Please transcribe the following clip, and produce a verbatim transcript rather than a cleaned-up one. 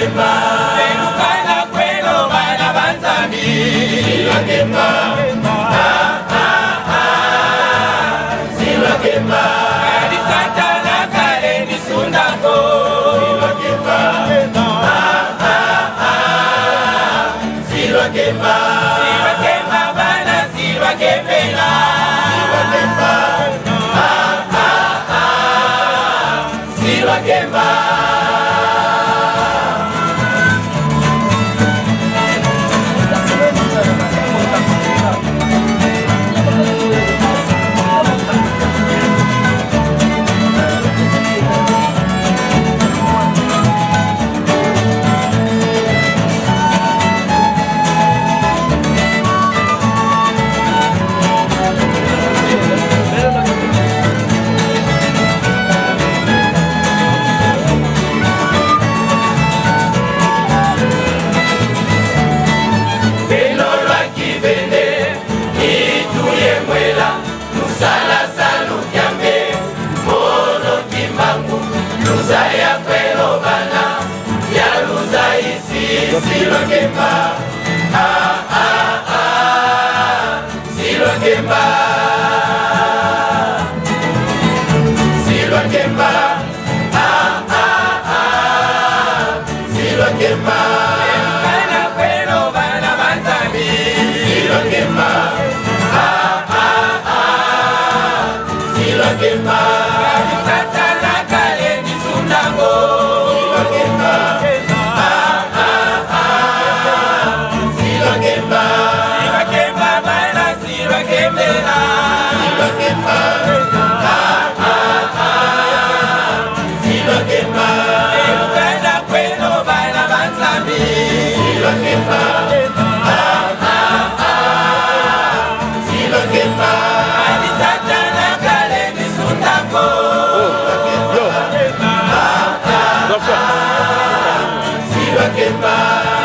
Kemba, Elukana kwelo bana banzambi. Silva Kemba, ah ah ah. Silva Kemba, Adi Santa na kale ni sundako. Silva Kemba, ah ah ah. Silva Kemba, Silva Kemba bana Silva Kembela. Silva Kemba, ah ah ah. Silva Kemba. Silva Kemba, ah ah ah. Silva Kemba, Silva Kemba, ah ah ah. Silva Kemba, Elukana kwelo bana banzambi. Silva Kemba, ah ah ah. Silva Kemba, Adi Santa na kale ni sundako. Silva Kemba, Silva Kemba, bana Silva Kembela. Silva Kemba, ah ah ah. Silva Kemba, Elukana kwelo bana banzambi. Silva Kemba, ah ah ah. Silva Kemba, Adi Santa na kale ni sundako. Silva Kemba, ah ah ah. Silva Kemba.